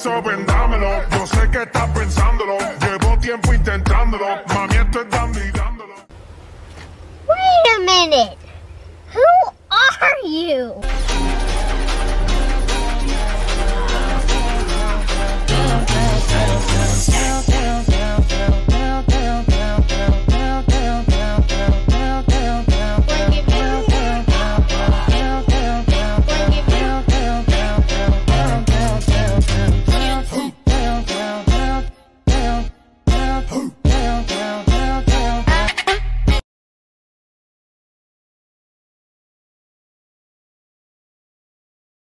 eso ven dámelo. Yo sé que estás pensándolo. Llevo tiempo intentándolo. Mami, esto es dando y dándolo. Wait a minute. Who are you?